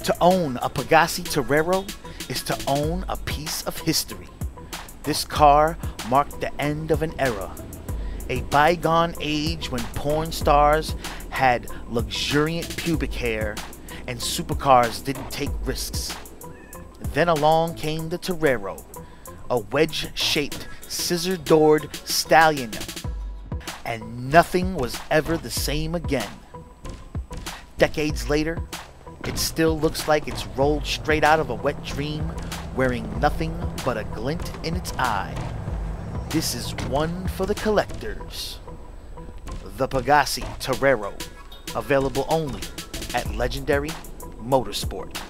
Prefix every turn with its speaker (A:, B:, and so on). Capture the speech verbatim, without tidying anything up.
A: To own a Pegassi Torero is to own a piece of history. This car marked the end of an era, a bygone age when porn stars had luxuriant pubic hair and supercars didn't take risks. Then along came the Torero, a wedge-shaped, scissor-doored stallion, and nothing was ever the same again. Decades later, it still looks like it's rolled straight out of a wet dream, wearing nothing but a glint in its eye. This is one for the collectors. The Pegassi Torero, available only at Legendary Motorsport.